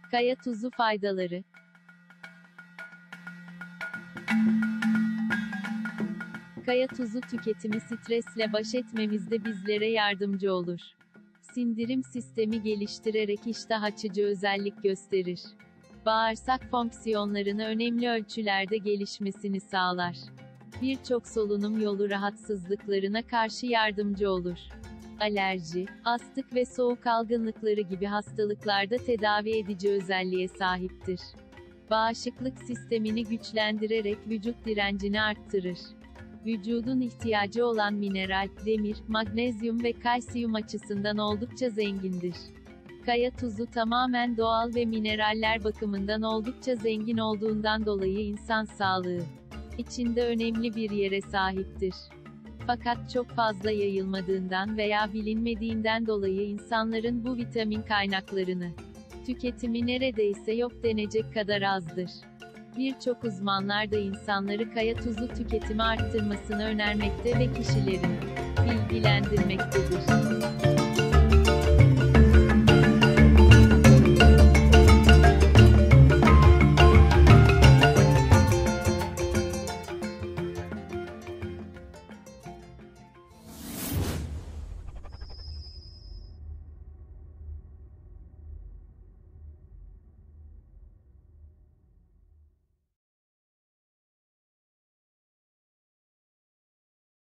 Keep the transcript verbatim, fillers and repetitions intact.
Kaya tuzu faydaları. Kaya tuzu tüketimi stresle baş etmemizde bizlere yardımcı olur. Sindirim sistemi geliştirerek iştah açıcı özellik gösterir. Bağırsak fonksiyonlarını önemli ölçülerde gelişmesini sağlar. Birçok solunum yolu rahatsızlıklarına karşı yardımcı olur. Alerji, astık ve soğuk algınlıkları gibi hastalıklarda tedavi edici özelliğe sahiptir. Bağışıklık sistemini güçlendirerek vücut direncini arttırır. Vücudun ihtiyacı olan mineral, demir, magnezyum ve kalsiyum açısından oldukça zengindir. Kaya tuzu tamamen doğal ve mineraller bakımından oldukça zengin olduğundan dolayı insan sağlığı içinde önemli bir yere sahiptir. Fakat çok fazla yayılmadığından veya bilinmediğinden dolayı insanların bu vitamin kaynaklarını tüketimi neredeyse yok denecek kadar azdır. Birçok uzmanlar da insanları kaya tuzu tüketimi arttırmasını önermekte ve kişilerin bilgilendirmektedir.